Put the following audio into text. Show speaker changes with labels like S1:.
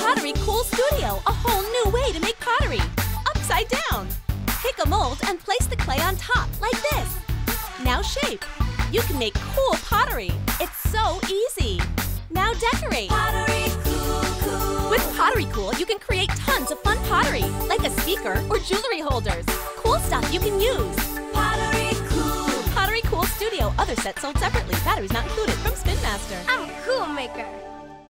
S1: Pottery Cool Studio, a whole new way to make pottery. Upside down. Pick a mold and place the clay on top, like this. Now shape. You can make cool pottery. It's so easy. Now decorate.
S2: Pottery Cool.
S1: With Pottery Cool, you can create tons of fun pottery, like a speaker or jewelry holders. Cool stuff you can use.
S2: Pottery Cool.
S1: Pottery Cool Studio. Other sets sold separately. Batteries not included. From Spin Master.
S2: I'm a cool maker.